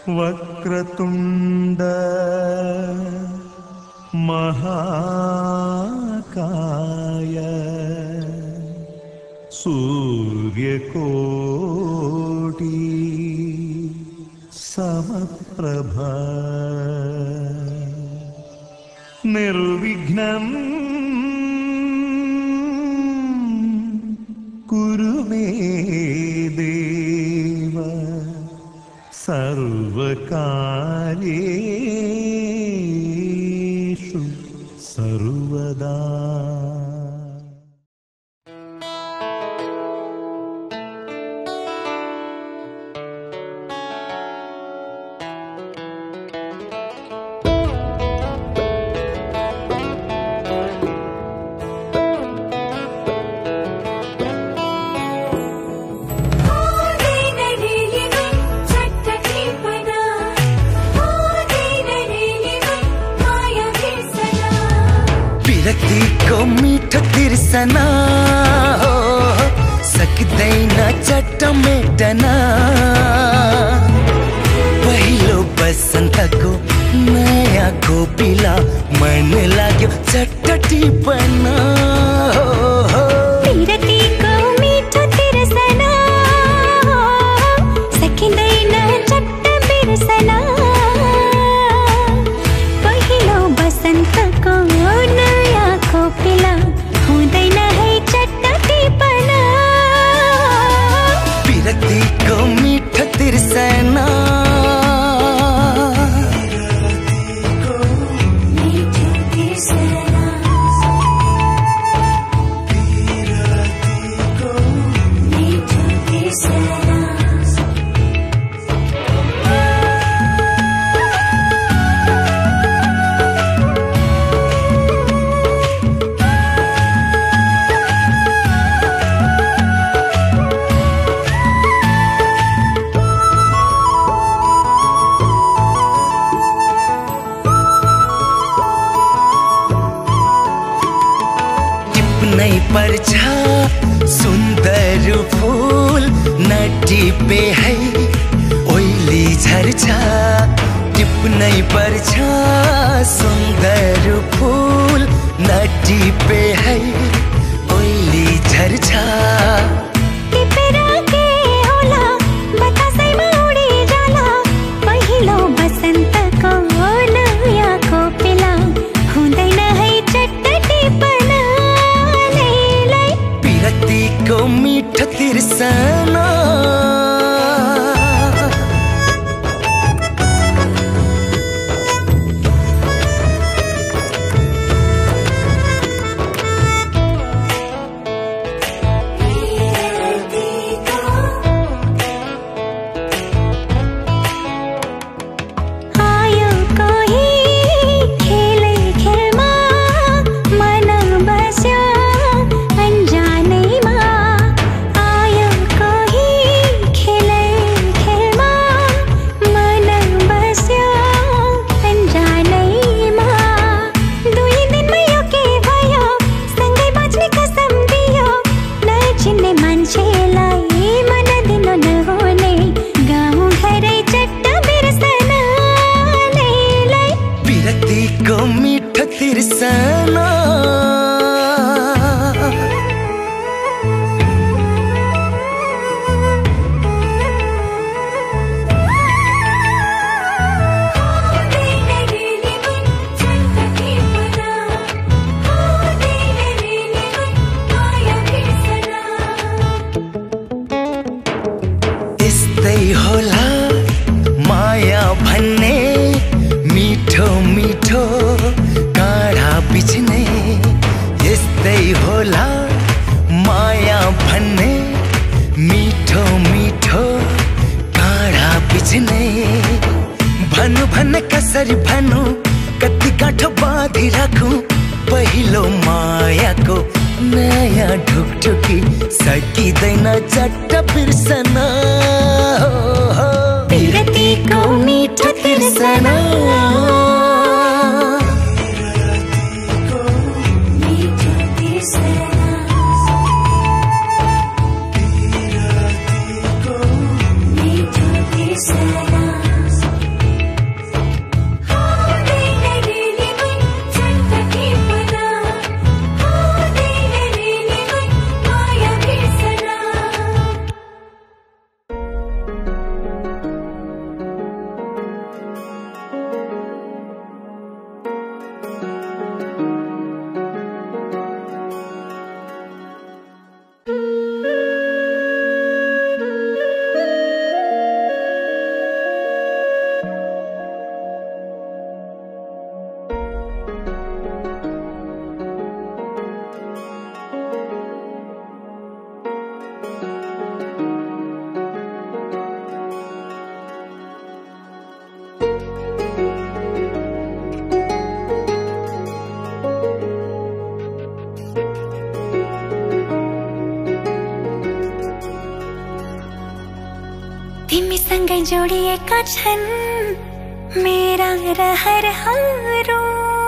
वक्रतुंड महाकाय सूर्यकोटि समप्रभा निर्विघ्नं कुरु मे देव सर्वकार्येषु सर्वदा। तिर्सना हो सक्दैन चट्ट मेटना पहिलो बसन्तको नयाँ कोपिला मन लाग्यो चट्ट टिपना विरतीको मिठो तिर्सना हो सकिँदैन चट्ट बिर्सना पहिलो बसन्तको नयाँ कोपिला हुँदैन है चट्ट टिपना विरतीको मिठो तिर्सना पर्छा सुन्दर फूल नटिपे है ओइली झर्छा टिप्नै पर्छा सुन्दर फूल नटिपे है ओइली झर्छा टिपेर के होला बतासैमा उडी जाला पहिलो बसन्तको नयाँ कोपिला हुँदैन है चट्ट टिपना विरतीको मिठो तिर्सना विरतीको मिठो तिर्सना यस्तै होला माया भन्ने मिठो मिठो काँडा बिच्ने यस्तै होला माया भन्ने मिठो मिठो काँडा बिच्ने भन्नु भन्ने कसरी भन्नु कति गाँठो बाँधी राखौँ पहिलो मायाको नयाँ ढुकढुकी सकिँदैन चट्ट बिर्सना विरतीको मिठो तिर्सना सँगै जोडिएका छन् मेरा रहरहरू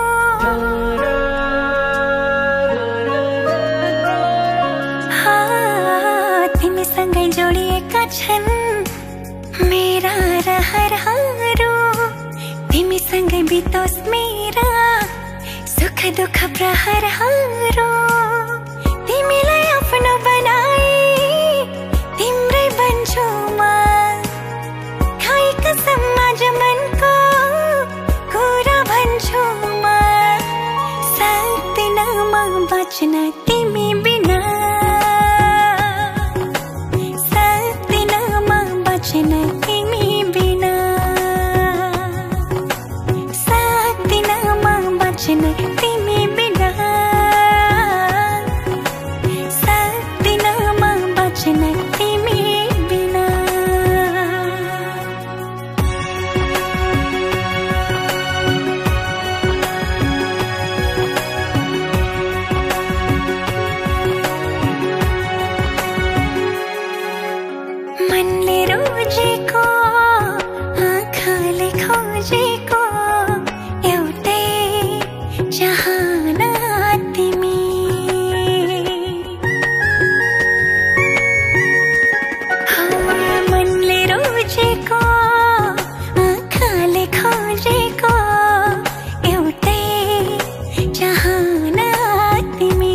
तिमीसँगै जोडिएका छन् मेरा रहरहरू तिमीसँगै बितोस् मेरा सुख दुःख प्रहरहरू तिमीलाई आफ्नो बनाए तिम्रै बन्छु म खाई कसम आज मनको कुरा भन्छु म सक्दिन म बच्न तिमी बिना सक्दिन म बच्न तिमी बिना सक्दिन म बच्न तिमी बिना सक्दिन म बच्न तिमी बिना मनले रोजेको आँखाले खोजेको एउटै चाहना तिमी मनले रोजेको आँखाले खोजेको एउटै चाहना तिमी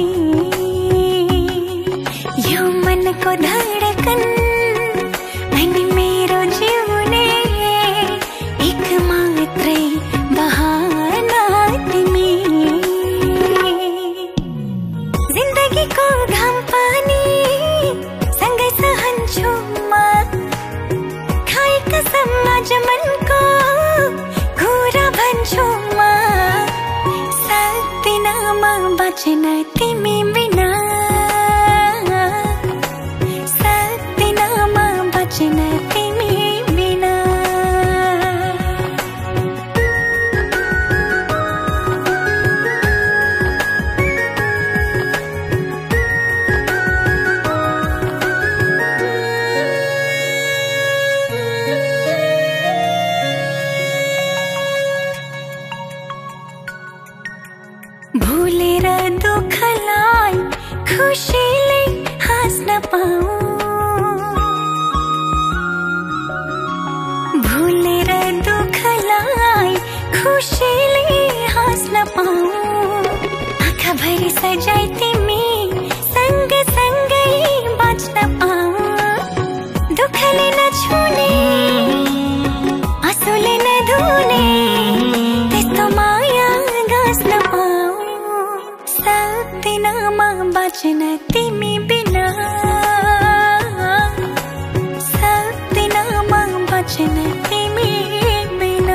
यो मनको धडकन अनि मेरो जिउने एक मात्रै बहाना तिमी जिन्दगीको घाम पानी सँगै सहन्छु म खाई कसम आज मनको कुरा भन्छु म सक्दिन म बच्न तिमी बिना सक्दिन म बच्न तिमी बिना भुलेर दुःखलाई खुसीले हाँस्न पाऊँ भुलेर दुःखलाई खुसीले हाँस्न पाऊँ आँखाभरि सजाई तिमी सँगसँगै बाँच्न पाऊँ दुःखले नछुने आँसुले नधुने त्यस्तो माया गाँस्न पाऊँ सक्दिन म बच्न तिमी बिना सक्दिन म बच्न तिमी बिना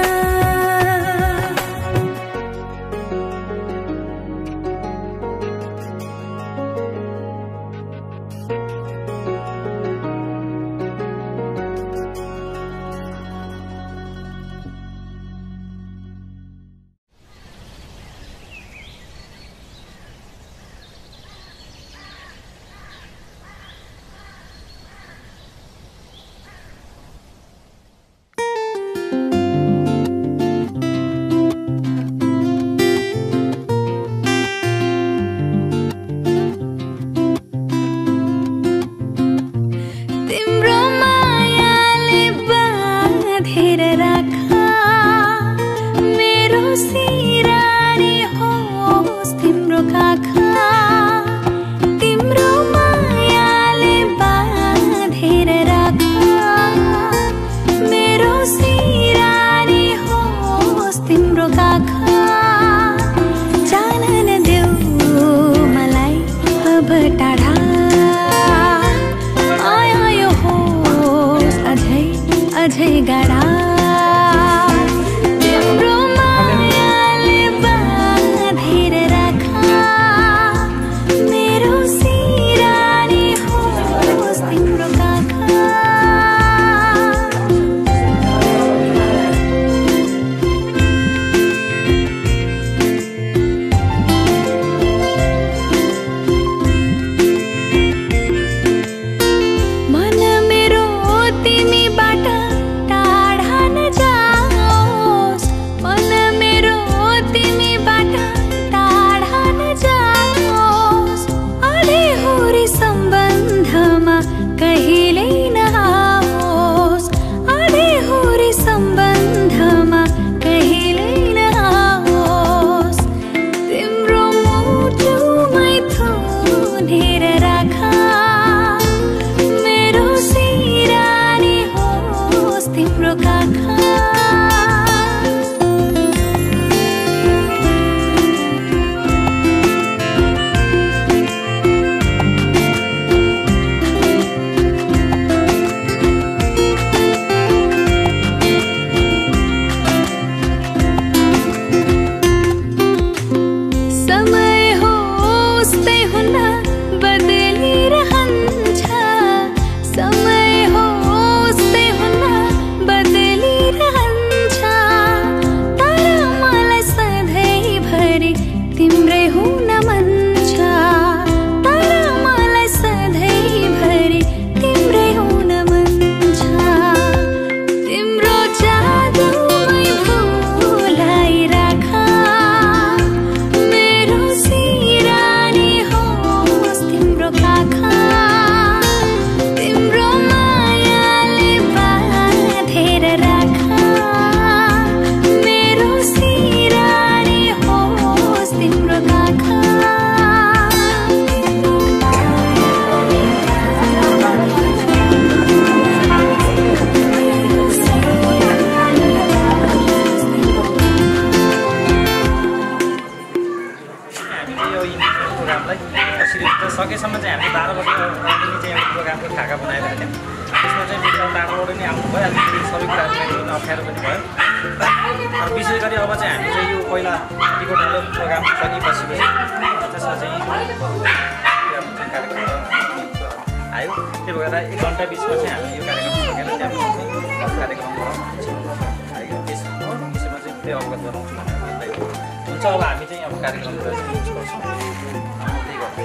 पनि भयो विशेष गरी अब चाहिँ हामी चाहिँ यो पहिला टिकट प्रोग्राम सकिपछि त्यसमा चाहिँ कार्यक्रम आयो त्यही भएर 1 घन्टा बिचमा चाहिँ हामी यो कार्यक्रम सकेर त्यहाँबाट कार्यक्रममा विषयमा चाहिँ त्यही अवगत गराउँछु हुन्छ अब हामी चाहिँ अब कार्यक्रमतिर चाहिँ युज गर्छौँ त्यही गर्छौँ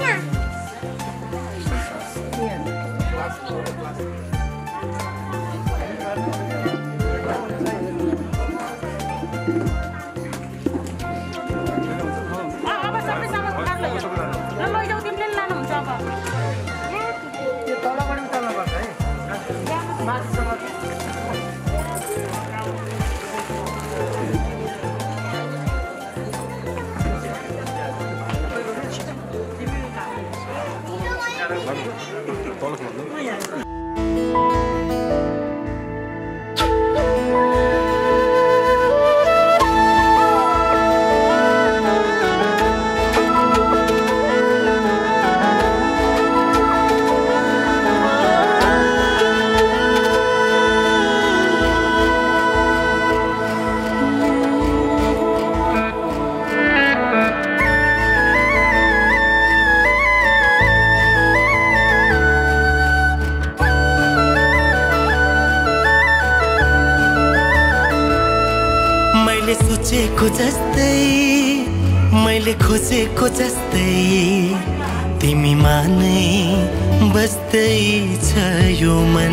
मैले खोजेको जस्तै तिमीमा नै बस्दै छ यो मन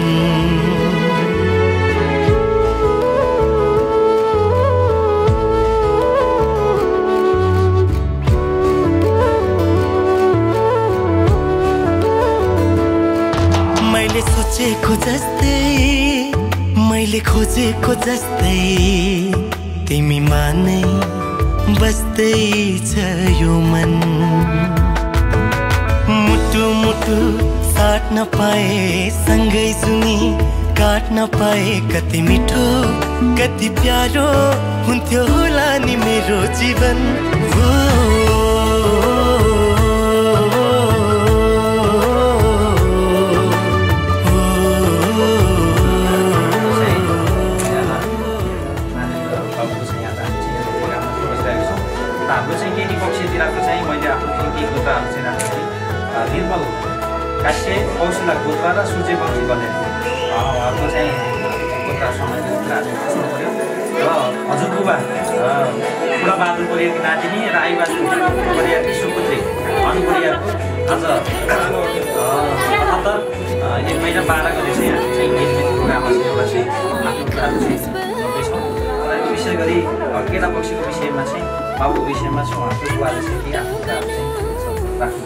मैले सोचेको जस्तै मैले खोजेको जस्तै तिमीमा नै बस्दै छ यो मन मुटु मुटु साट्न पाए सँगै जुनी काट्न पाए कति मिठो कति प्यारो हुन्थ्यो होला नि मेरो जीवन हो निर्मल काश्य कौशला गोत्रा र सूर्य बक्सी बनेर उहाँहरूको चाहिँ गोत्रा सम्बन्धी कुराहरू सुन्नु पऱ्यो र हजुर बुबा बुढाबहादुर परियारकी नातिनी र आइबहादुर परियारकी सुपुत्री अनु परियारको आज ७८ 1 महिना 12 गते चाहिँ हामी चाहिँ इन्गेजमेन्ट प्रोग्राममा चाहिँ एउटा चाहिँ आफ्नो कुराहरू चाहिँ गर्दैछौँ र विशेष गरी केटा पक्षीको विषयमा चाहिँ बाबुको विषयमा चाहिँ उहाँको बुबाले चाहिँ केही आफ्नो कुराहरू चाहिँ राख्नु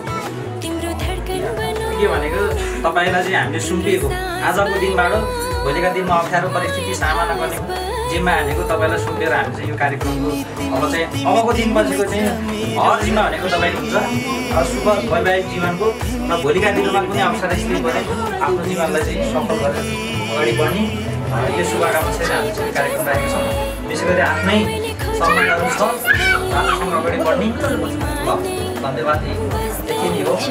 के भनेको तपाईलाई चाहिँ हामीले सुम्पिएको आजको दिनबाट भोलिका दिनमा अप्ठ्यारो परिस्थिति सामना गर्ने जिम्मा हानेको तपाईलाई सुम्पेर हामी चाहिँ यो कार्यक्रमको अब चाहिँ अबको दिनपछिको चाहिँ हर जिम्मा भनेको तपाईँले हुन्छ शुभ वैवाहिक जीवनको र भोलिका दिनमा कुनै अवसर स्थिति भने आफ्नो जीवनलाई चाहिँ सफल गरेर अगाडि बढ्ने यो शुभकामना चाहिँ हामी चाहिँ कार्यक्रम राखेका छौँ विशेष गरी आफ्नै सम्बन्धहरू छ आफूसँग अगाडि बढ्ने धन्यवाद यति नै हो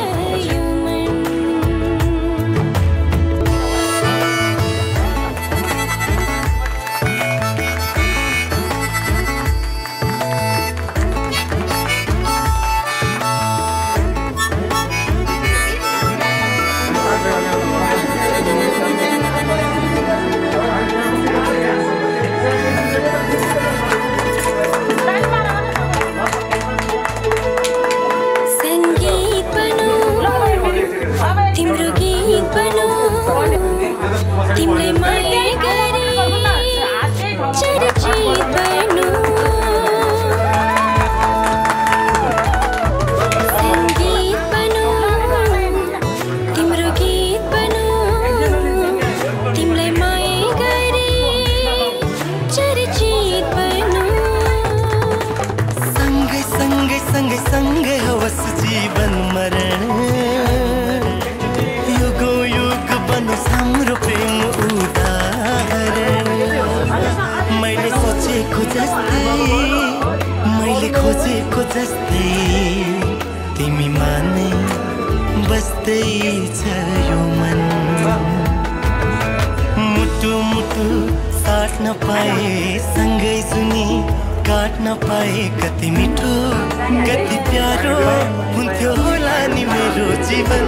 साट्न पाए सँगै सुनि काट्न पाए कति मिठो कति प्यारो हुन्थ्यो होला नि मेरो जीवन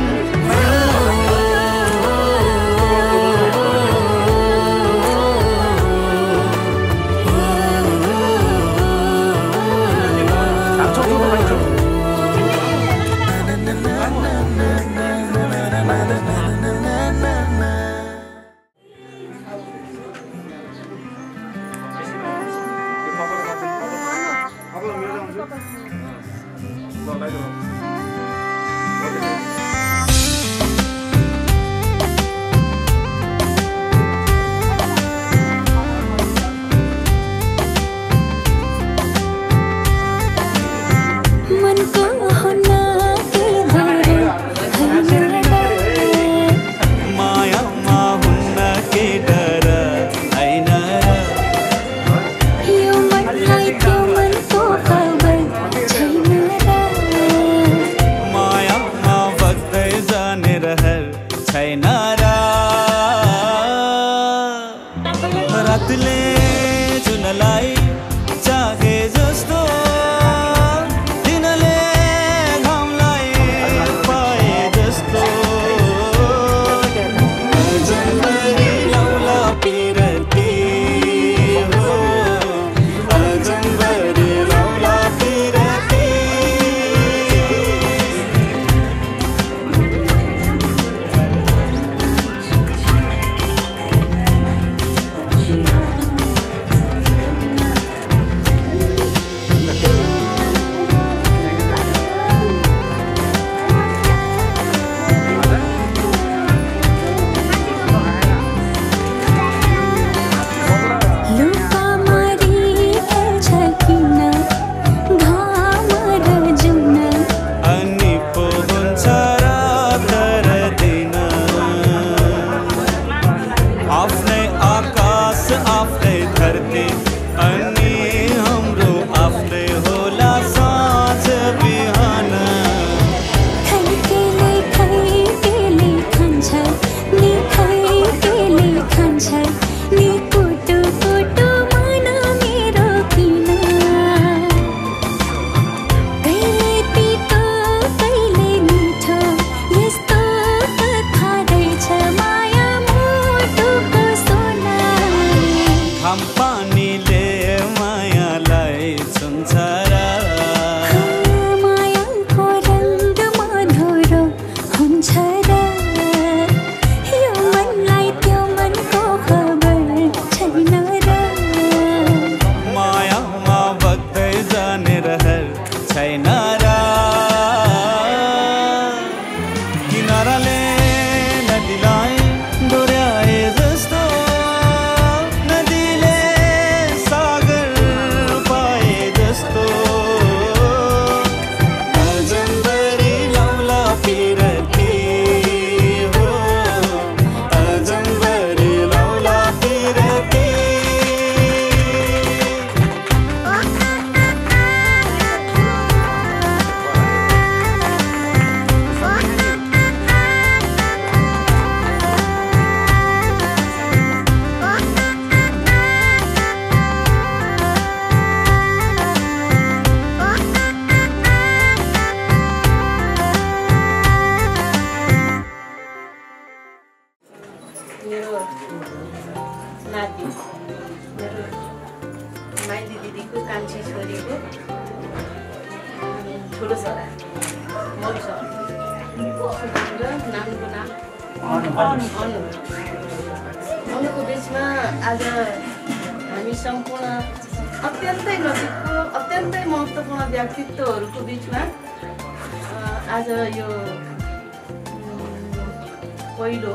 उनको बिचमा आज हामी सम्पूर्ण अत्यन्तै नजिकको अत्यन्तै महत्त्वपूर्ण व्यक्तित्वहरूको बिचमा आज यो पहिलो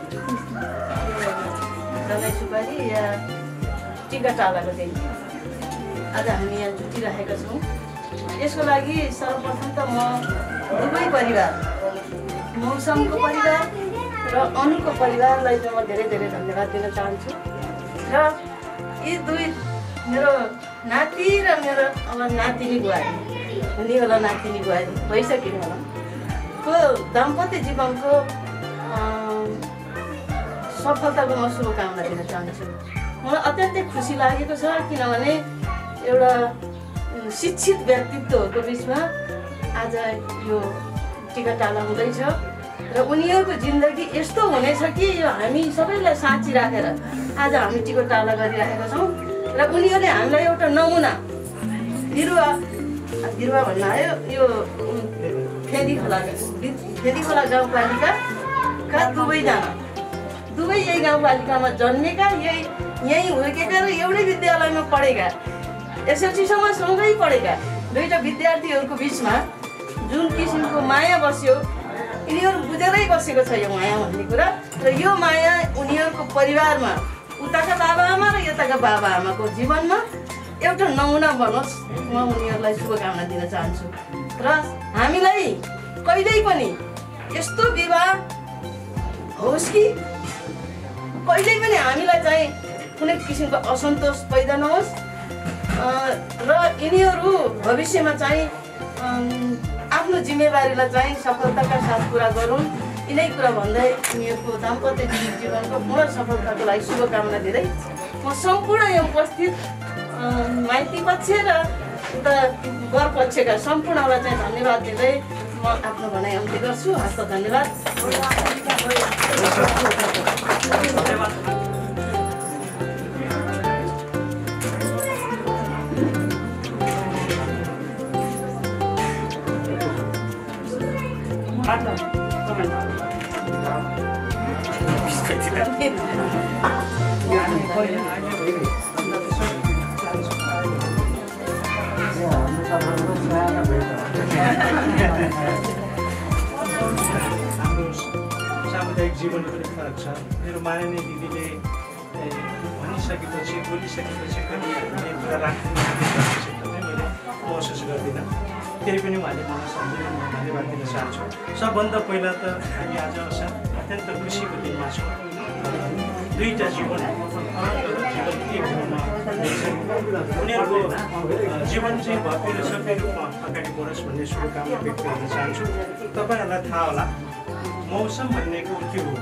दलाई सुपारी या टिका टालाको दिन आज हामी यहाँ जुटिरहेका छौँ। यसको लागि सर्वप्रथम त म दुवै परिवार मौसमको परिवार र अनुको परिवारलाई चाहिँ म धेरै धेरै धन्यवाद दिन चाहन्छु। र यी दुई मेरो नाति र मेरो अब नातिनी बुहारी हुने होला नातिनी बुहारी भइसक्यो होला को दाम्पत्य जीवनको सफलताको म शुभकामना दिन चाहन्छु। मलाई अत्यन्तै खुसी लागेको छ किनभने एउटा शिक्षित व्यक्तित्वहरूको बिचमा आज यो टिकाटाला हुँदैछ र उनीहरूको जिन्दगी यस्तो हुनेछ कि यो हामी सबैलाई साँची राखेर आज हामी टिकाटाला गरिरहेका छौँ र उनीहरूले हामीलाई एउटा नमुना बिरुवा भन्न आयो यो फेदी खोला गाउँपालिकाका दुवै यही गाउँपालिकामा जन्मेका यही हुर्केका र एउटै विद्यालयमा पढेका एसएलसीसम्म सँगै पढेका दुईटा विद्यार्थीहरूको बिचमा जुन किसिमको माया बस्यो यिनीहरू बुझेरै बसेको छ यो माया भन्ने कुरा र यो माया उनीहरूको परिवारमा उताका बाबाआमा र यताका बाबाआमाको जीवनमा एउटा नमुना बनोस् म उनीहरूलाई शुभकामना दिन चाहन्छु र हामीलाई कहिल्यै पनि यस्तो विवाह होस् कि कहिल्यै पनि हामीलाई चाहिँ कुनै किसिमको असन्तोष पैदा नहोस् र यिनीहरू भविष्यमा चाहिँ आफ्नो जिम्मेवारीलाई चाहिँ सफलताका साथ पुरा गरौँ यिनै कुरा भन्दै यिनीहरूको दाम्पत्य जीवनको पूर्ण सफलताको लागि शुभकामना दिँदै म सम्पूर्ण यो उपस्थित माइती पक्ष र उता वर पक्षका सम्पूर्णलाई चाहिँ धन्यवाद दिँदै म आफ्नो भनाइ अन्त्य गर्छु हस्त धन्यवाद सामुदायिक जीवनमा पनि फरक छ मेरो माननीय दिदीले भनिसकेपछि बोलिसकेपछि पनि हामीले कुरा राख्नु मैले महसुस गर्दिनँ त्यही पनि उहाँले मलाई सम्झेर म धन्यवाद दिन चाहन्छु सबभन्दा पहिला त हामी आज अत्यन्त खुसीको दिनमा छौँ दुईटा जीवन उनीहरूको जीवन चाहिँ भव्य र सभ्य रूपमा अगाडि बढोस् भन्ने शुभकामना व्यक्त गर्न चाहन्छु तपाईँहरूलाई थाहा होला मौसम भनेको के हो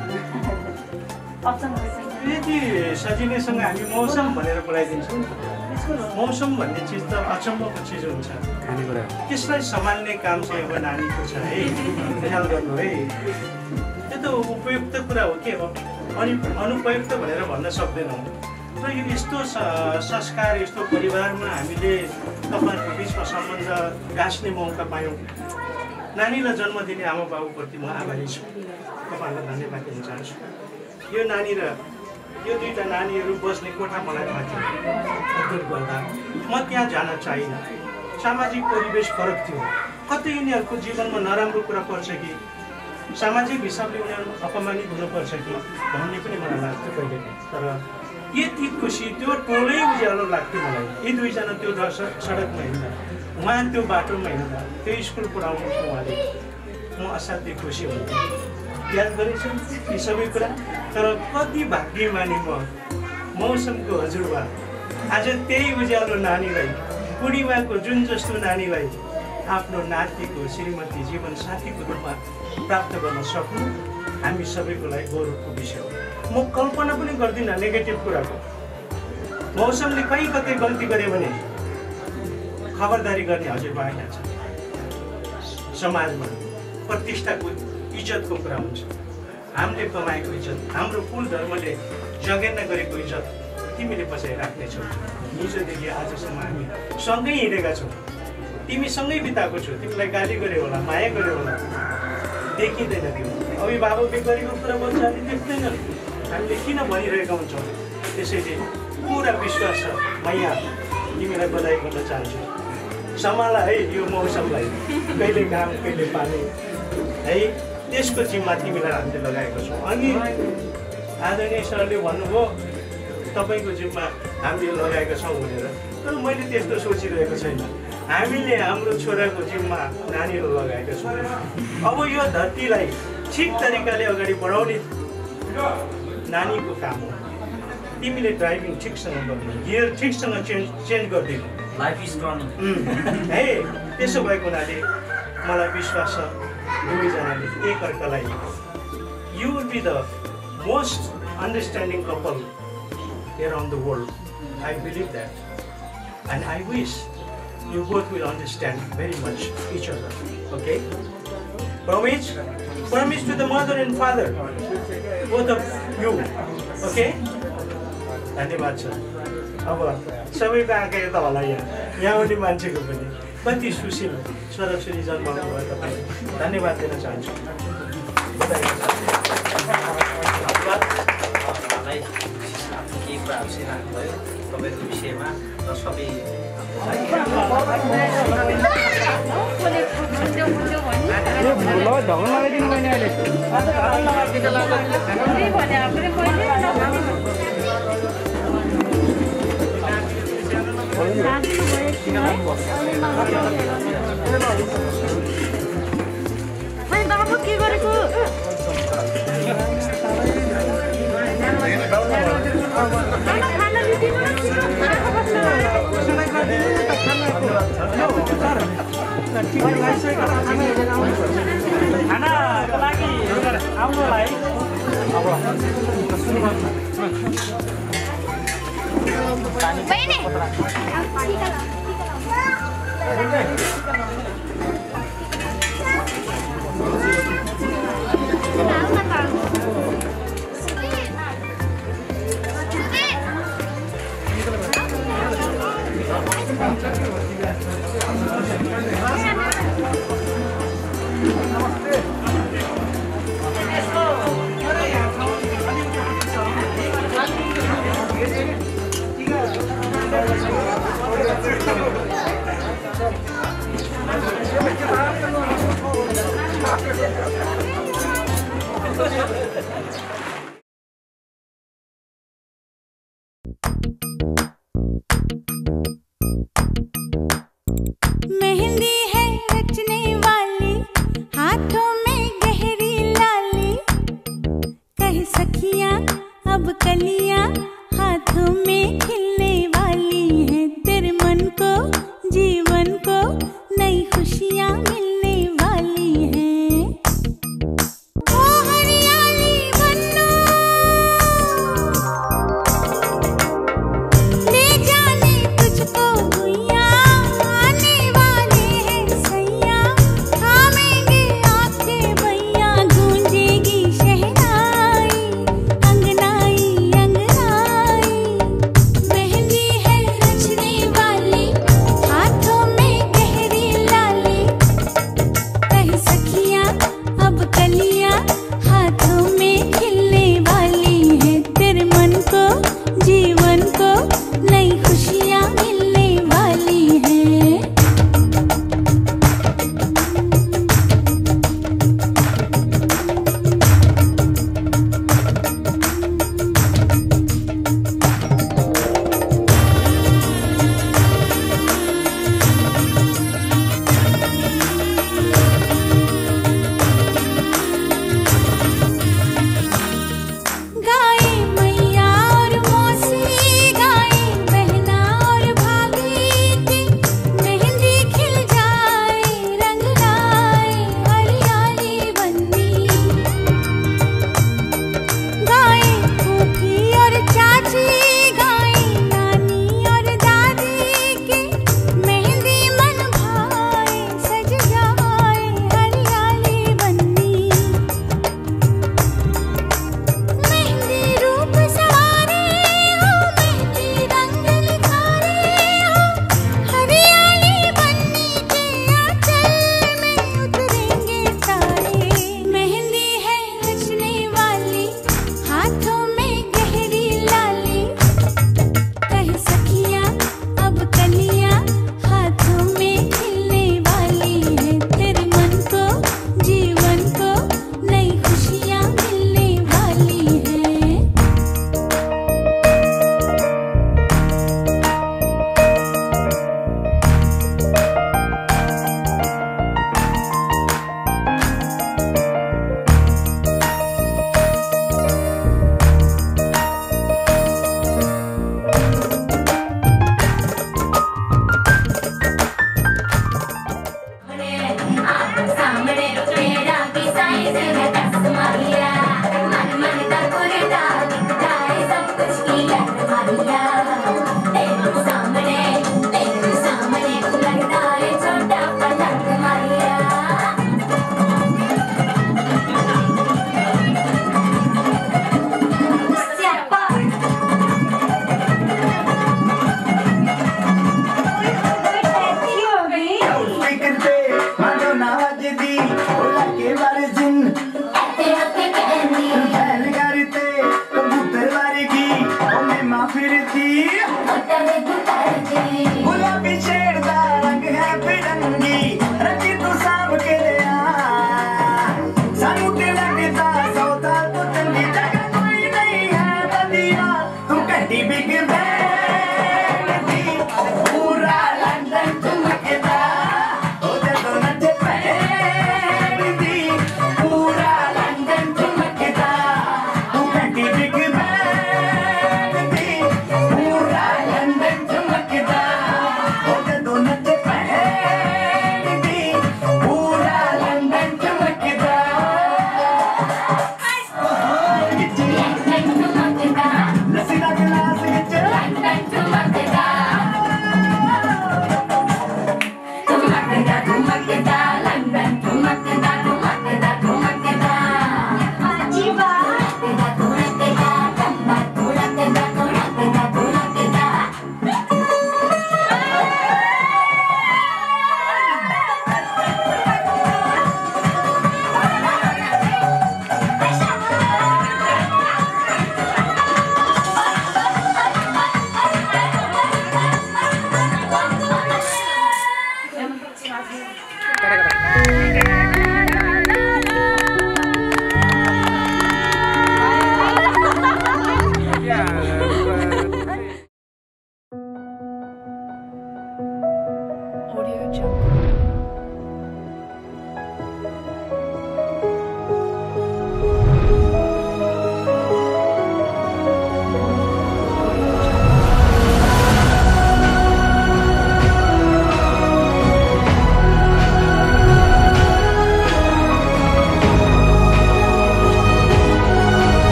यति सजिलैसँग हामी मौसम भनेर बोलाइदिन्छौँ मौसम भन्ने चिज त अचम्मको चिज हुन्छ त्यसलाई सम्हाल्ने काम चाहिँ अब नानीको छ है ख्याल गर्नु है त्यो त उपयुक्त कुरा हो के हो अनि अनुपयुक्त भनेर भन्न सक्दैनौँ र यो यस्तो संस्कार यस्तो परिवारमा हामीले तपाईँहरूको बिचमा सम्बन्ध गाँच्ने मौका पायौँ नानीलाई जन्म दिने आमा बाबुप्रति म आभारी छु तपाईँहरूलाई धन्यवाद दिन चाहन्छु यो नानी र यो दुईटा नानीहरू बस्ने कोठा मलाई थाहा थियो अध्ययन गर्दा म त्यहाँ जान चाहिनँ सामाजिक परिवेश फरक थियो कतै यिनीहरूको जीवनमा नराम्रो कुरा पर्छ कि सामाजिक हिसाबले उनीहरू अपमानित हुनुपर्छ कि भन्ने पनि मलाई लाग्थ्यो कहिले तर यति खुसी त्यो टोलै उज्यालो लाग्थ्यो मलाई यी दुईजना त्यो सडकमा हिँड्दा उहाँ त्यो बाटोमा हिँड्दा त्यो स्कुल पुऱ्याउनु थियो उहाँले म असाध्यै खुसी हुन्थेँ याद गरेछु यी सबै कुरा तर कति भाग्यमानी म मौसमको हजुरबा आज त्यही उज्यालो नानीलाई पूर्णिमाको जुन जस्तो नानीलाई आफ्नो नातिको श्रीमती जीवन साथीको रूपमा प्राप्त गर्न सक्नु हामी सबैको लागि गौरवको विषय हो म कल्पना पनि गर्दिनँ नेगेटिभ कुराको मौसमले कहीँ कतै गल्ती गऱ्यो भने खबरदारी गर्ने हजुरबा होइन छ समाजमा प्रतिष्ठाको इज्जतको कुरा हुन्छ हामीले कमाएको इज्जत हाम्रो कुल धर्मले जगेर्ना गरेको इज्जत तिमीले बचाइराख्नेछौ हिजोदेखि आजसम्म हामी सँगै हिँडेका छौँ तिमी सँगै बिताएको छु तिमीलाई गाली गऱ्यो होला माया गऱ्यो होला देखिँदैन त्यो अभिभावकले गरेको कुरा बोल्छ हामी देख्दैनन् हामीले किन भनिरहेका हुन्छौँ त्यसैले पुरा विश्वास छ म यहाँ तिमीलाई बधाई गर्न चाहन्छु सम्हाला है यो मौसमलाई कहिले घाम कहिले पानी है त्यसको जिम्मा तिमीलाई हामीले लगाएको छौँ अनि आदरणीय सरले भन्नुभयो तपाईँको जिम्मा हामीले लगाएका छौँ भनेर तर मैले त्यस्तो सोचिरहेको छैन हामीले हाम्रो छोराको जिम्मा नानीहरू लगाएका छौँ अब यो धरतीलाई ठिक तरिकाले अगाडि बढाउने नानीको काम हो तिमीले ड्राइभिङ ठिकसँग गर्नु गियर ठिकसँग चेन्ज गरिदिनु लाइफ इज रनिङ है त्यसो भएको हुनाले मलाई विश्वास छ दुवैजनाले एकअर्कालाई you will be the most understanding couple around the world. I believe that. And I wish you both will understand very much each other. Okay? Promise? Promise to the mother and father. Both of you. Okay? धन्यवाद छ। अब सबैको आँखा यता होला यहाँ आउने मान्छेको पनि कति सुशील छोराछोरी जन्माउनु भयो तपाईँ धन्यवाद दिन चाहन्छु। केही कुराहरू सिकाउनुभयो तपाईँको विषयमा र सबै के गरेको खानाको लागि आउनुलाई मेहंदी है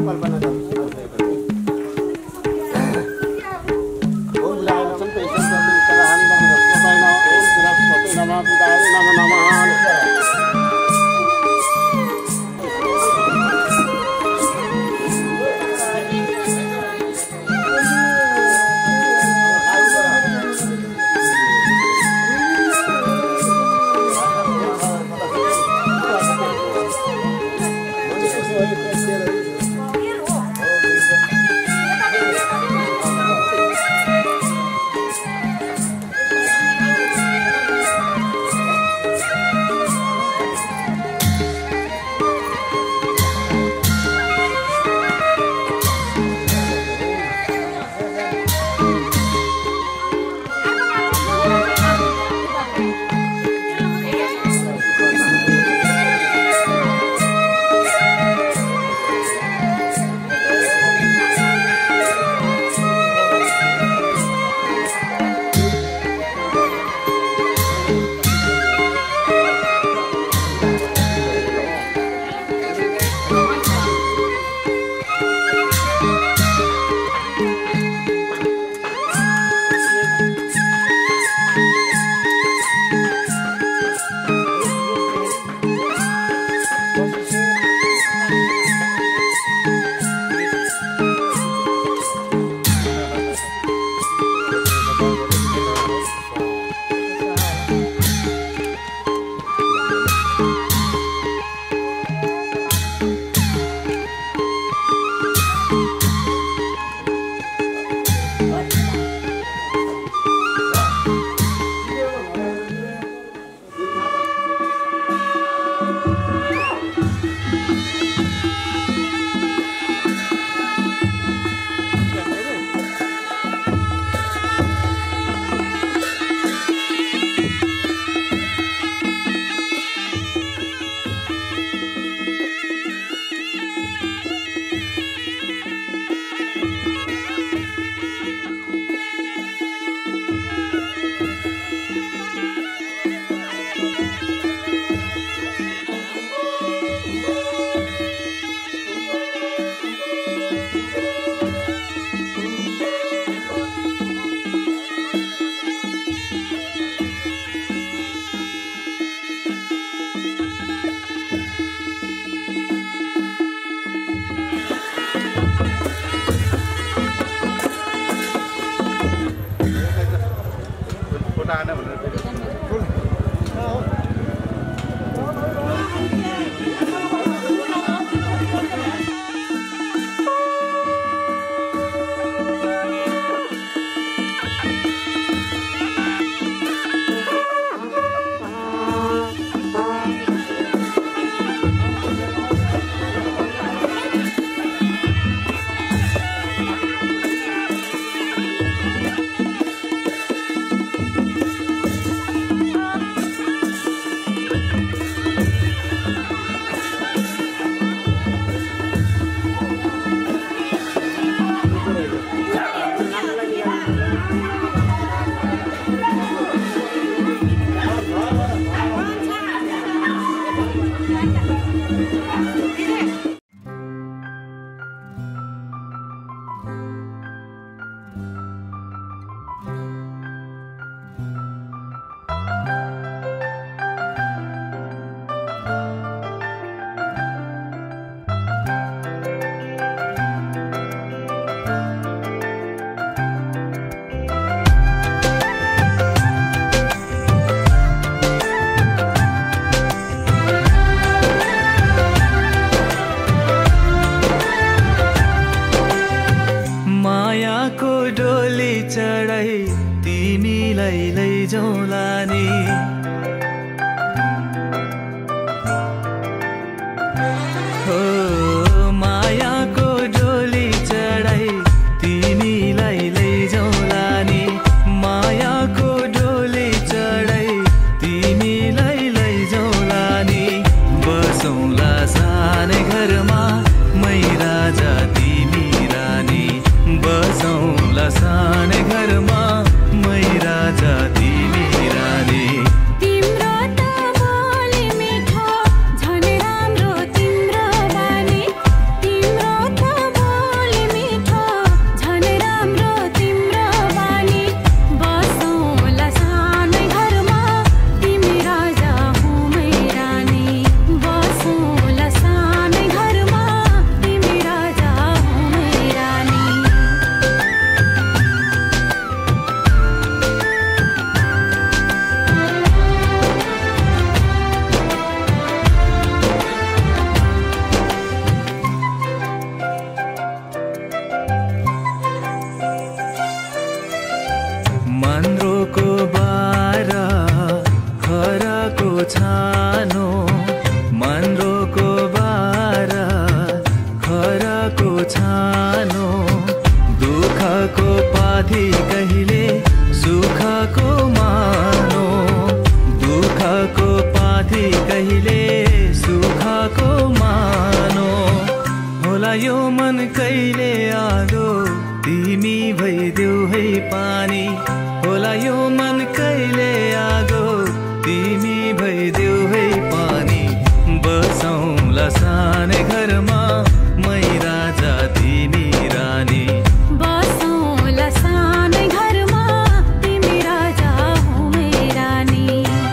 साने घरमा मै राजा यो मन कहिले आगो तिमी भइदेऊ है पानी होला यो मन कहिले आगो तिमी भइदेऊ है पानी बसौँला सानै घरमा मै राजा तिमी रानी बसौँला सानै घरमा तिमी राजा हो मै रानी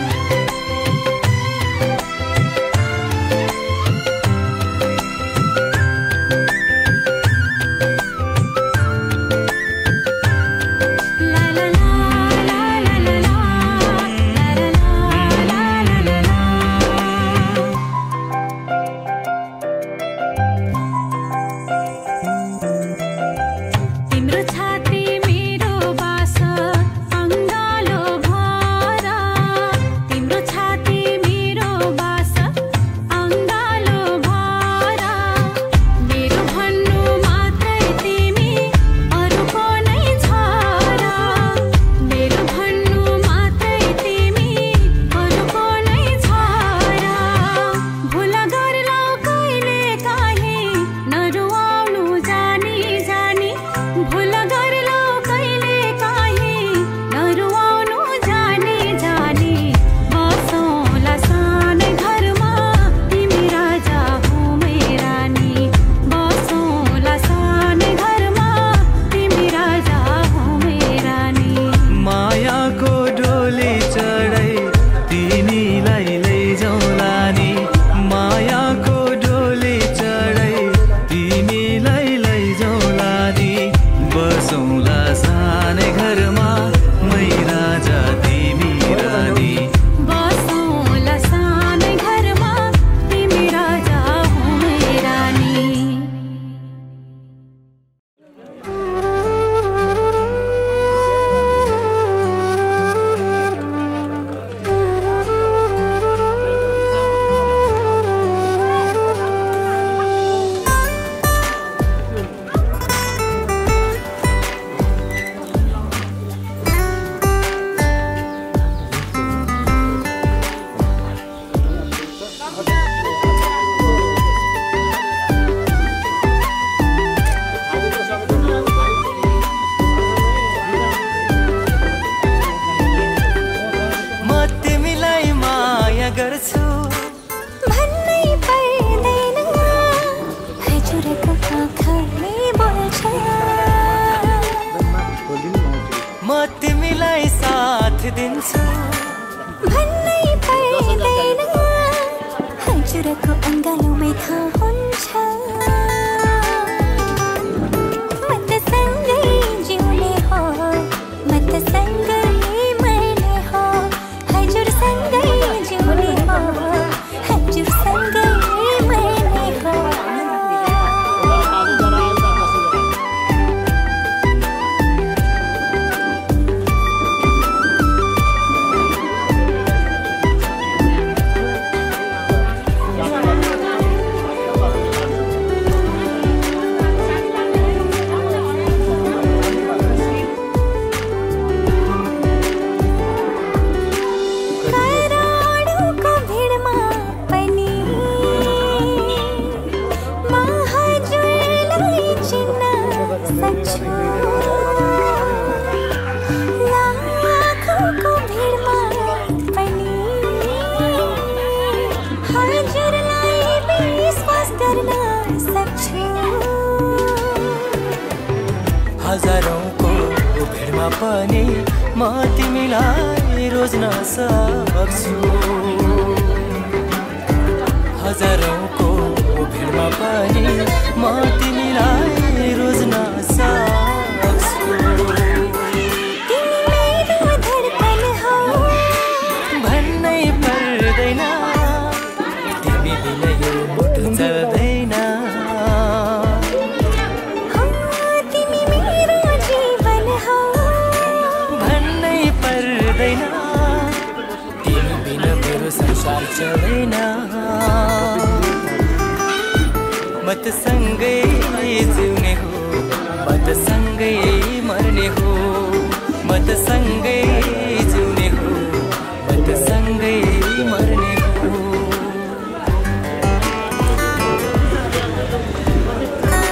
हजारौंको भिडमा पनि म तिमीलाई रोज्न सक्छु हजारौंको भिडमा पनि म तिमीलाई रोज्न सक्छु तिमी मेरो धडकन हौ भन्नै पर्दैन तिमी बिना यो मुटु चल्दैन तिमी मेरो जीवन हौ भन्नै पर्दैन तिमी बिना मेरो संसार चल्दैन म त सँगै जिउने हो म त सँगै मर्ने हो म त सँगै जिउने हो म त सँगै मर्ने हो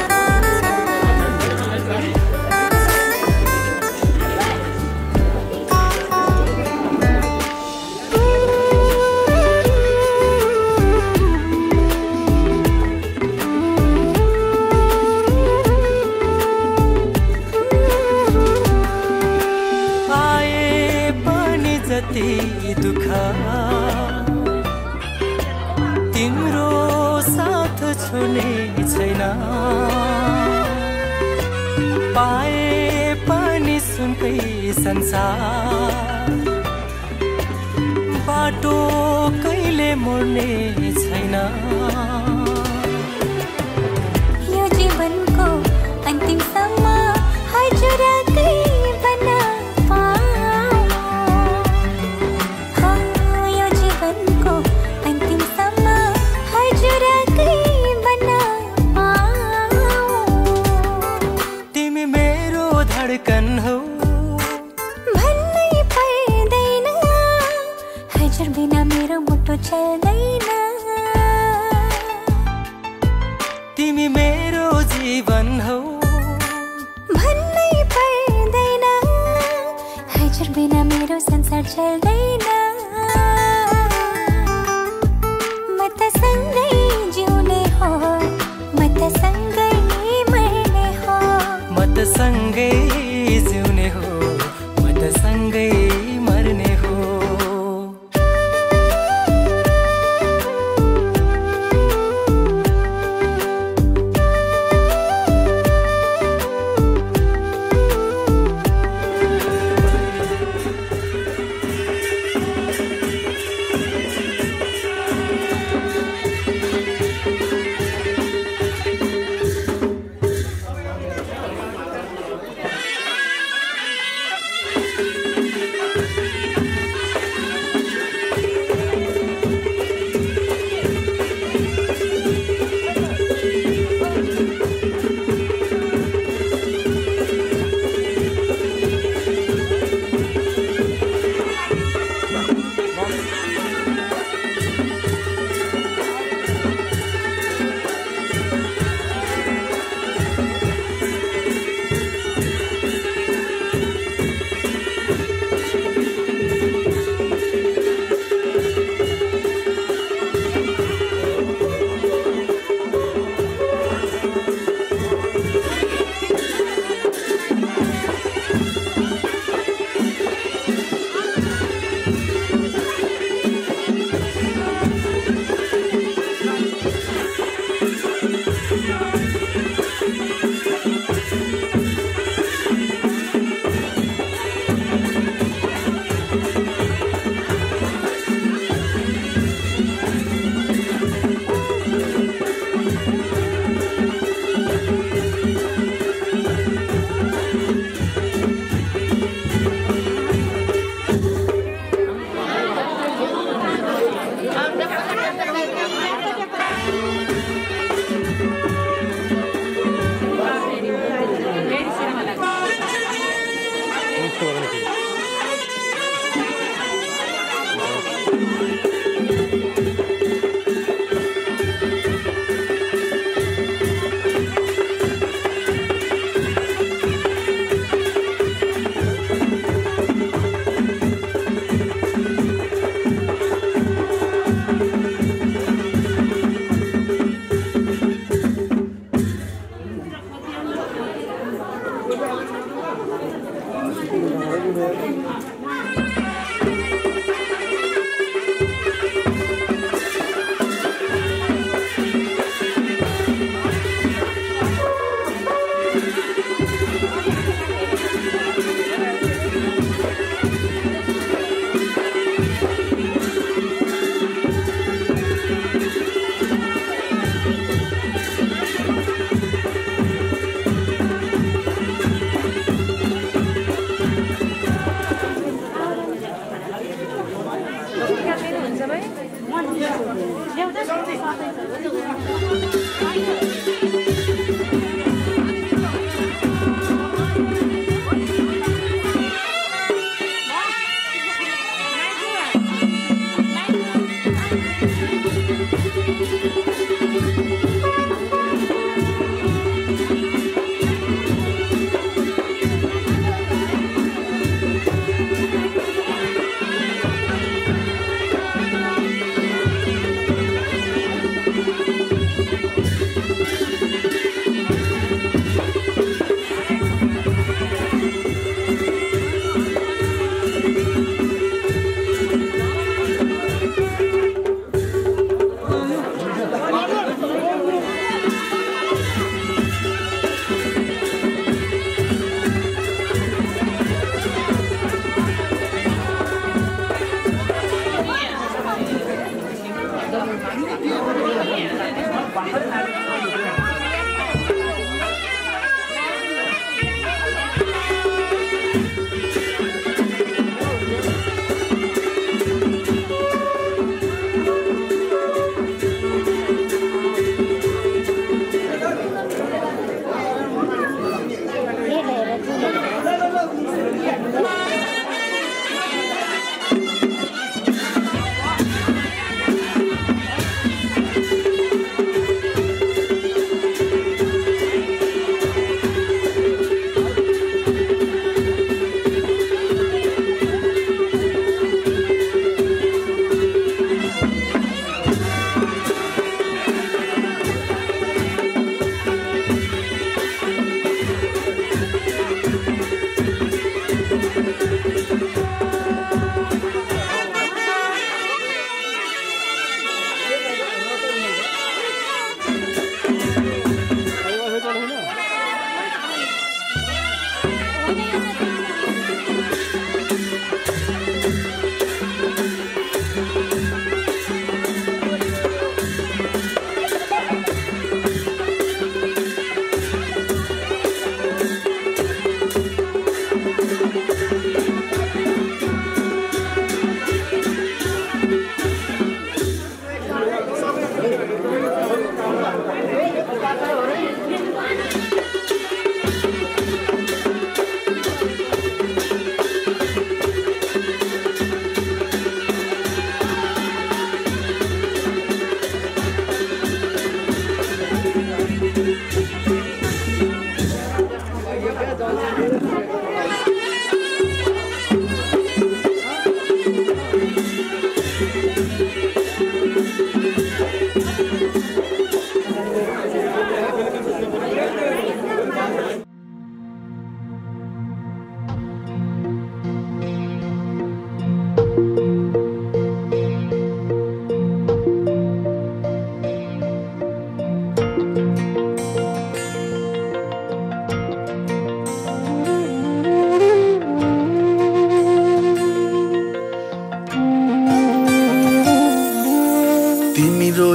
कति दुःख तिम्रो साथ छोड्ने छैन पाए पनि सुनकै संसार बाटो कहिले मोड्ने छैन यो जीवनको अन्तिमसम्म हजुरकै बना यो जीवनको अन्तिमसम्म हजुरकै बना तिमी मेरो धडकन हो भन्नै पर्दैन हजुर बिना मेरो मुटु चल्दैन तिमी मेरो जीवन हो भन्नै पर्दैन हजुर बिना मेरो संसार चल्दैन म त सँगै जिउने हो म त सँगै मर्ने हो म त सँगै जिउने हो म त सँगै मर्ने हो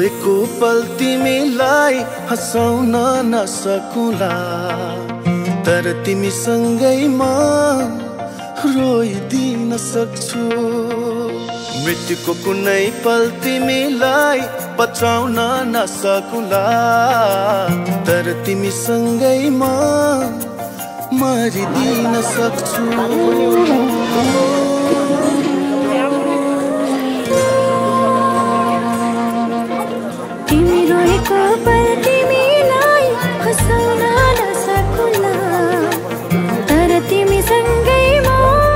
रोएको पल तिमीलाई हँसाउन नसकुला तर तिमीसँगै म रोइदिन सक्छु मृत्युको कुनै पल तिमीलाई बचाउन नसकुला तर तिमीसँगै म मरिदिन सक्छु तिमी रोएको पल तिमीलाई हँसाउन नसकुला तर तिमीसँगै म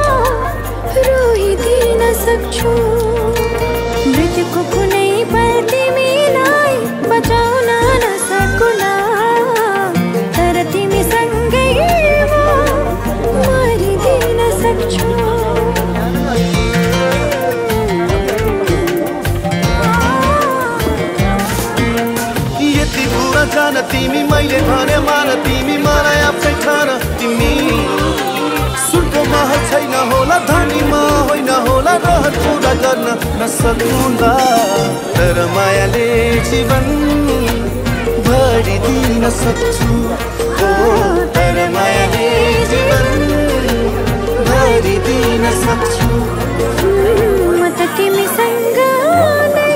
रोइदिन सक्छु मृत्युको कुनै पल तिमीलाई बचाउन नसकुला तर तिमीसँगै म मरिदिन सक्छु यति कुरा जान तिमी मैले भने मान तिमी मलाई आफै ठान तिमी सुनको महल छैन होला धनीमा होइन होला रहर पुरा गर्न नसकुला तर मायाले जीवन भरिदिन सक्छु तर मायाले जीवन भरिदिन सक्छु म त तिमीसँग नै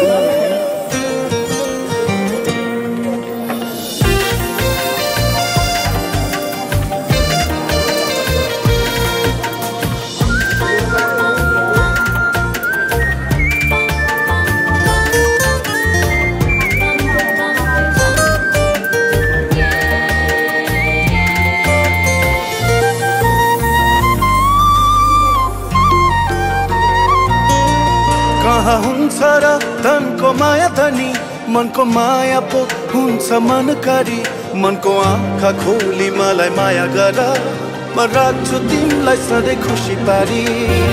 कहाँ हुन्छ र धनको माया धनी मनको माया पो हुन्छ मनकारी मनको आँखा खोली मलाई माया गर म राख्छु तिमीलाई सधैँ खुसी पारी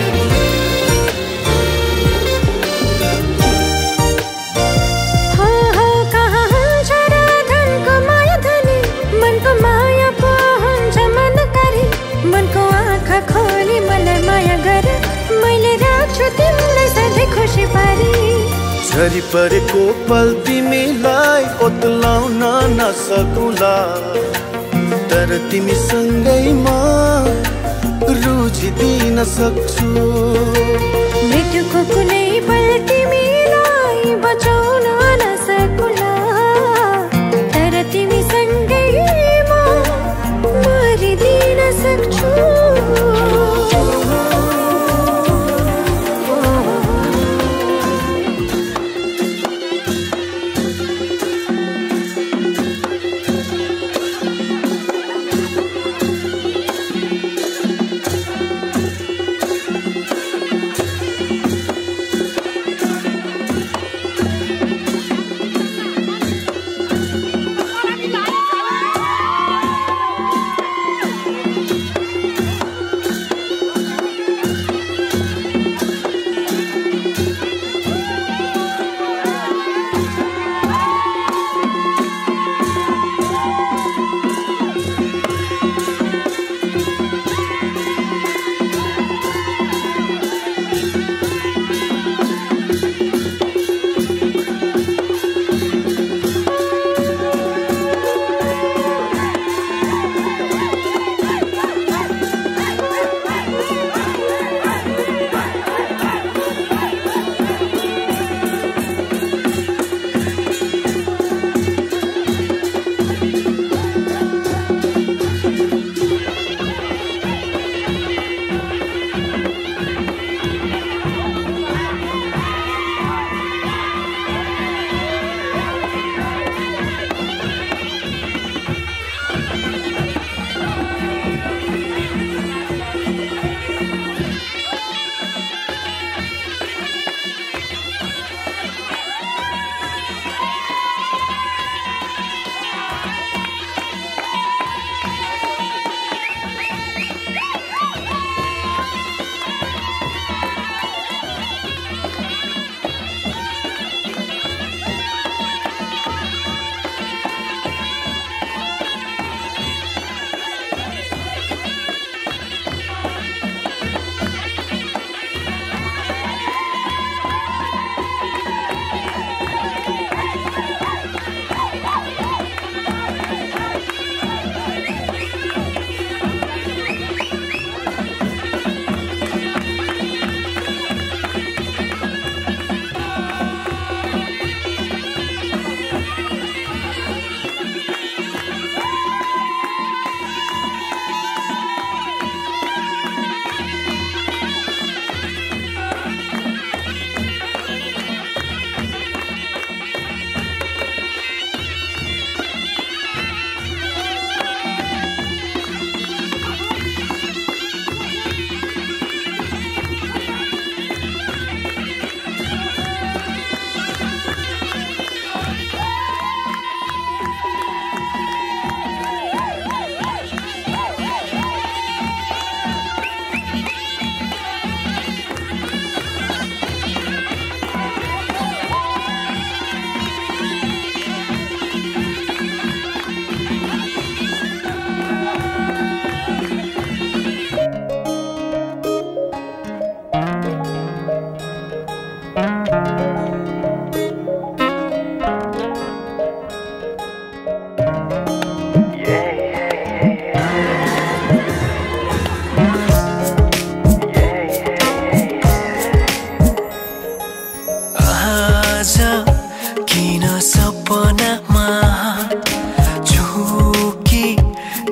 कहाँ हुन्छ र धनको माया धनी मनको माया पो हुन्छ मनकारी मनको आँखा खोली मलाई माया गर मैले राख्छु तिमीलाई सधैँ खुसी पारी झरी परेको पल तिमीलाई ओत्लाउन नसकुला तर तिमीसँगै म रुझिदिन सक्छु मृत्युको कुनै पल तिमीलाई बचाउन नसकुला तर तिमीसँगै म मरिदिन सक्छु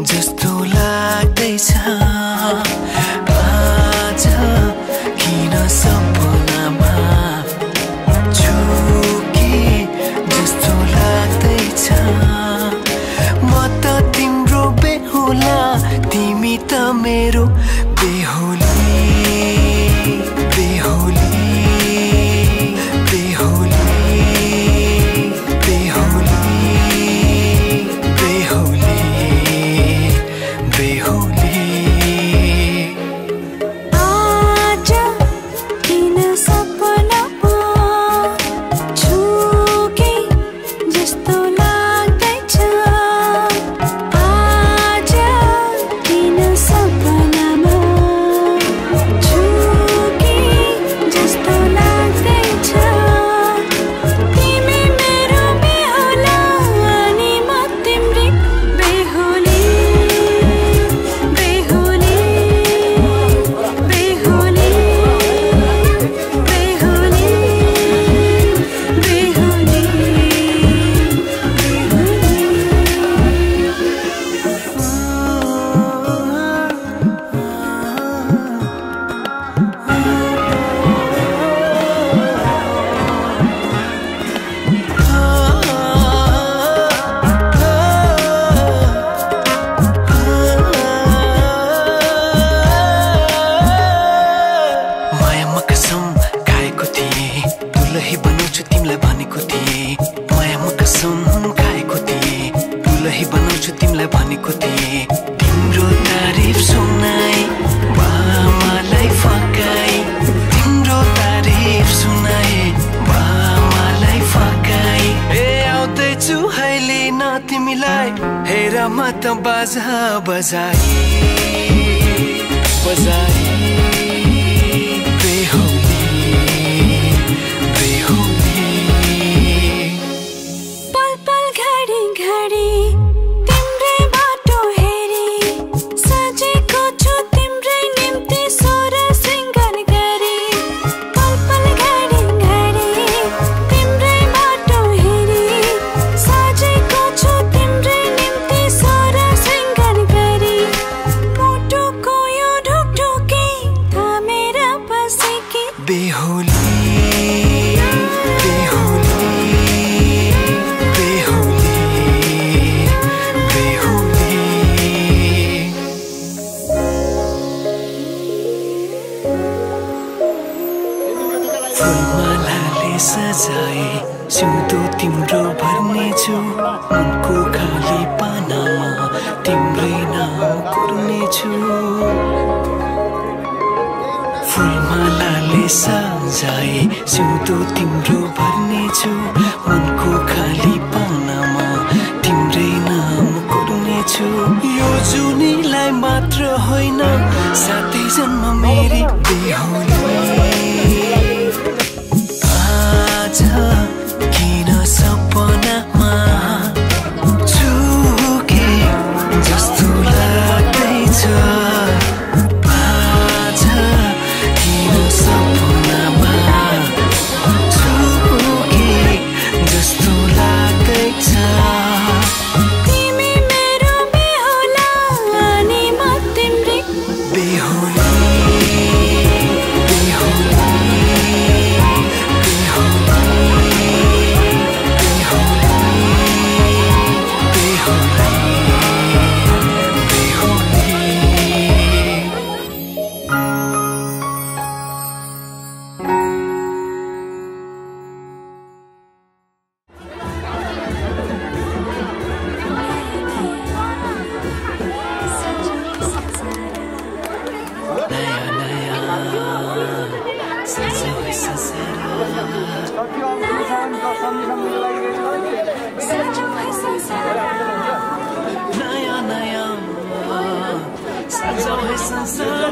जस्तो लाग्दैछ आज किन सपनामा छुके जस्तो लाग्दैछ म त तिम्रो बेहुला तिमी त मेरो बेहुली बेहुली बेहुली बेहुली बेहुली बेहुली आज किन सपनामा छुके जस्तो लाग्दैछ आज किन सपनामा छुके जस्तो लाग्दैछ तिमी मेरो बेहुला अनि म तिम्रै बेहुली बेहुली बेहुली बेहुली मायामा कसम खाएको थिएँ दुलही बनाउँछु तिमीलाई भनेको थिएँ मायामा कसम खाएको थिएँ दुलही बनाउँछु तिमीलाई भनेको थिएँ तिम्रो तारिफ सुनाई बामालाई फकाई तिम्रो तारिफ सुनाई बामालाई फकाई ए आउँदैछु अहिले न तिमीलाई हेर म त बाजा बजाई बजाई बेहुली बेहुली पल पल घडी घडी तिम्रै बाटो हेरी सजेको छु तिम्रै निम्ति सोर सिंगार गरी पल पल घडी घडी तिम्रै बाटो हेरी सजेको छु तिम्रै निम्ति सोर सिंगार गरी मुटुको यो ढुकढुकी थामेर बसेकी बेहुली बेहुली बेहुली बेहुली फुलमालाले सजाए सिउँदो तिम्रो भर्नेछु मनको खाली पानामा तिम्रै नाम कोर्नेछु फुलमालाले सजाए सिउँदो तिम्रो भर्नेछु मनको खाली पानामा तिम्रै नाम कोर्नेछु यो जुनीलाई मात्र होइन साथै जन्म मेरी बेहुली आज किन सपनामा छुके जस्तो लाग्दैछ आज किन सपनामा छुके जस्तो लाग्दैछ तिमी मेरो बेहुला अनि म तिम्रै बेहुली बेहुली नयाँ नयाँ सजाऊ है संसार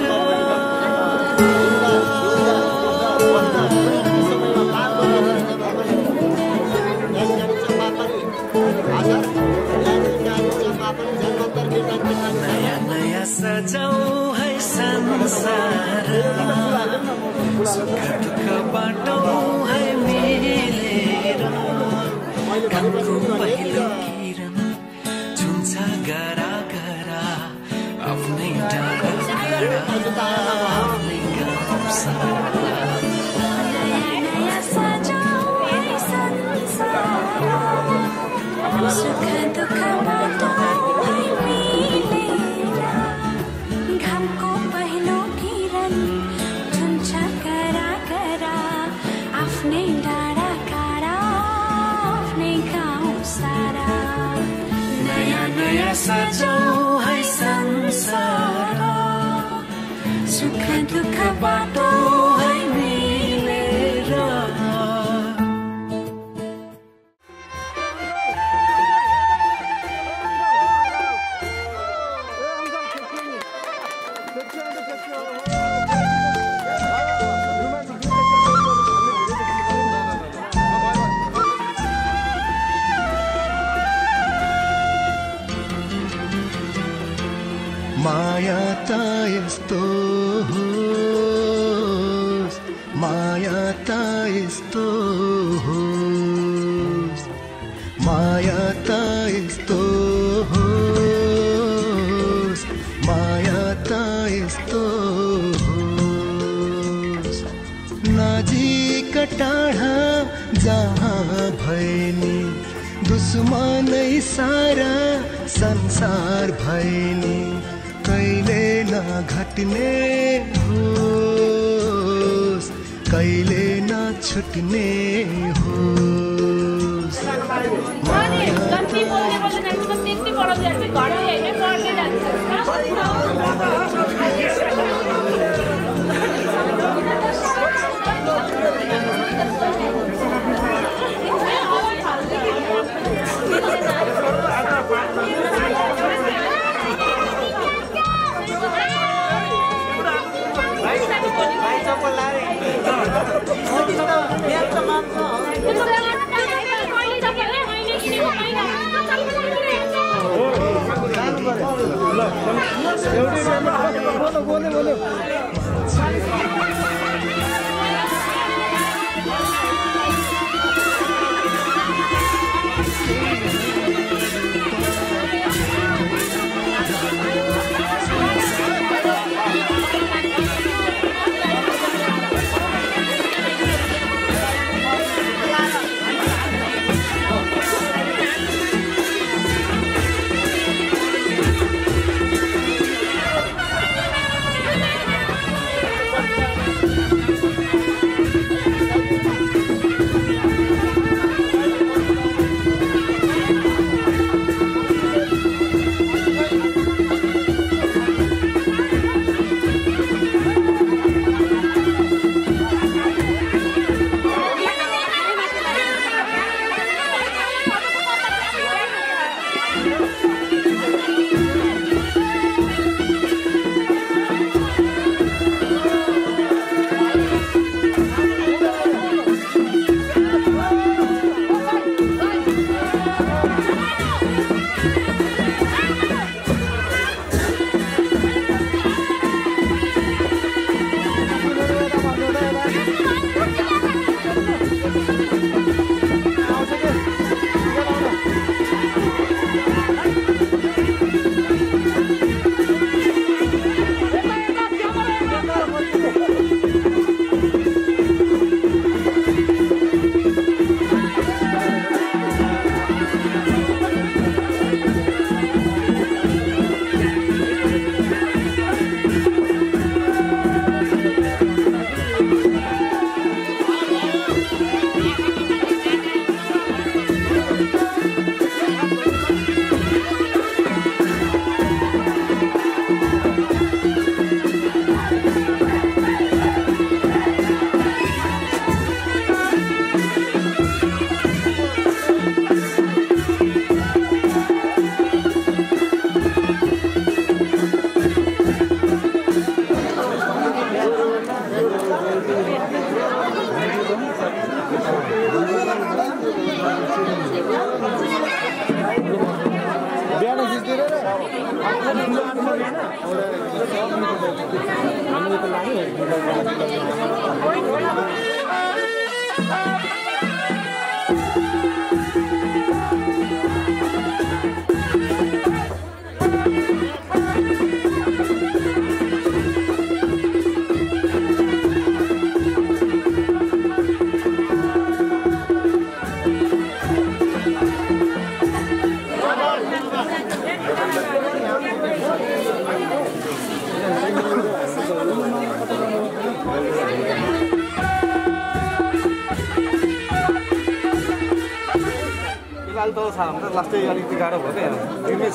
नयाँ नयाँ सजाऊ है संसार सुख दुःख बाटौँ है मिलेर कामको पहिलो किरण छुन्छ गरा गरा बाटो है मिलेर माया त यस्तो होस् माया त यस्तो होस् माया त यस्तो होस् माया त यस्तो होस् नजिक टाढा जहाँ भएनी दुश्मनै सारा संसार भएनी कहिले नघट्ने होस् कहिले नछुट्ने होस् लास्टै अलिकति गाह्रो भयो क्या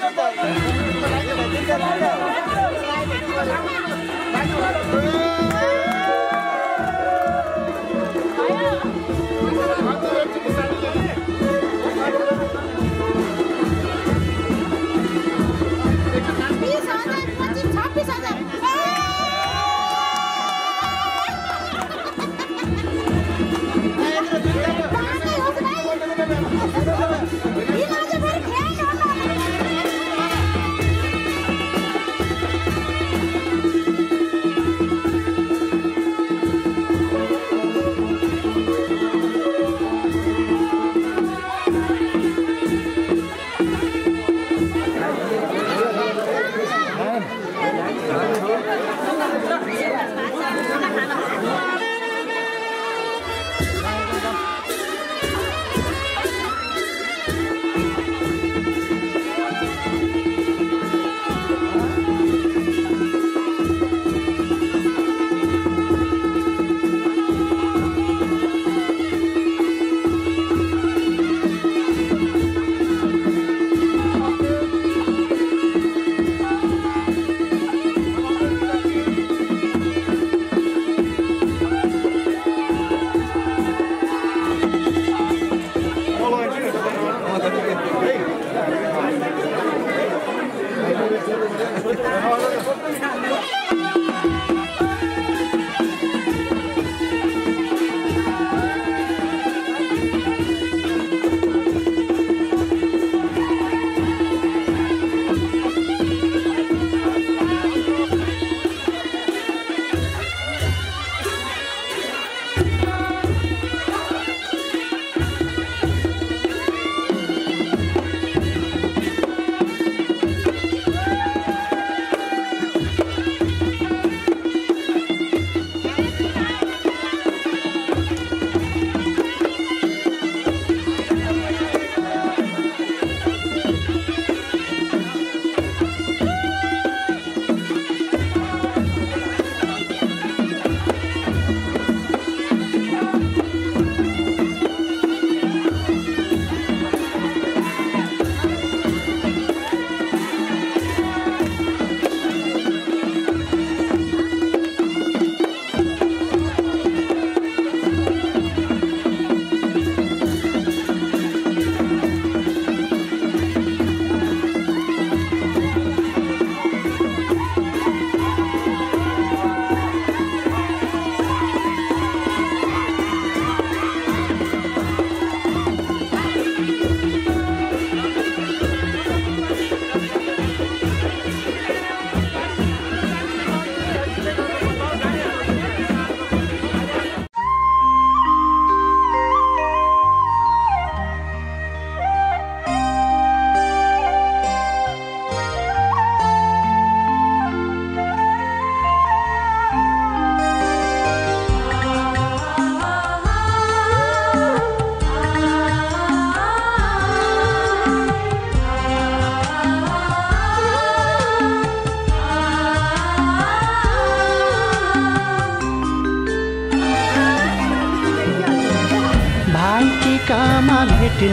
टिकामा भेट्न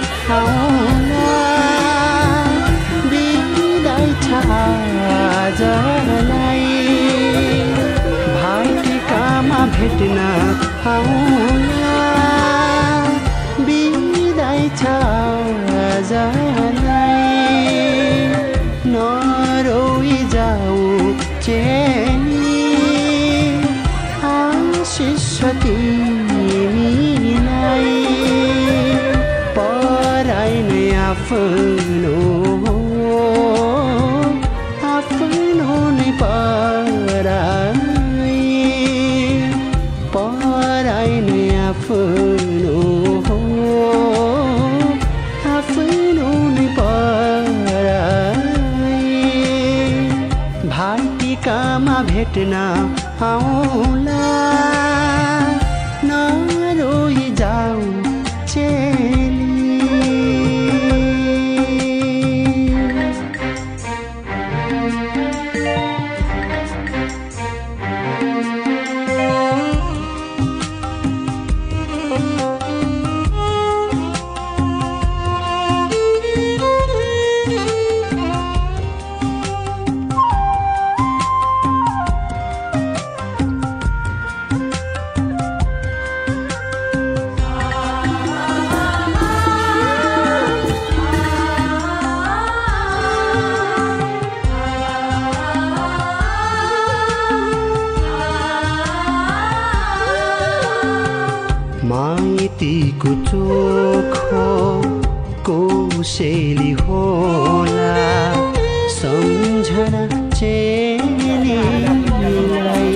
आउला बिदाई छ आजलाई भाइ टिकामा भेट्न आउला बिदाई छ आजलाई नरोई जाऊ चेनी आशिष तिमीलाई पराई नै आफ्नो आफ्नो नै पराई पराई नै आफ्नो आफ्नो नै पराई भाइ टिकामा भेट्न आउला नरोई जाऊ माइतीको चोखो कोसेली होला सम्झना चेलीलाई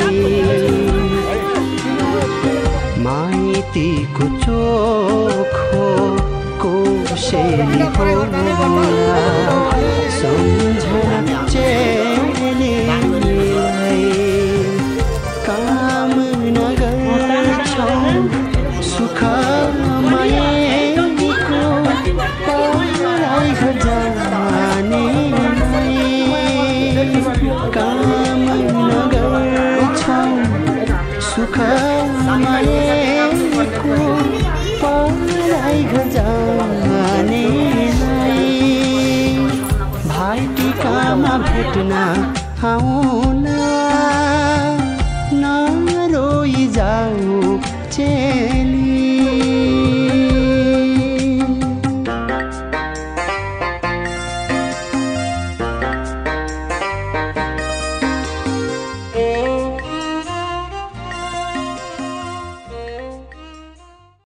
माइतीको चोखो कोसेली होला सम्झना चेलीलाई काम नगर्छौँ सुख मायाको पराई घर जाने काम नगर्छौँ सुख मायाको पराई घर जाने भाइ टिकामा भेट्न आऊ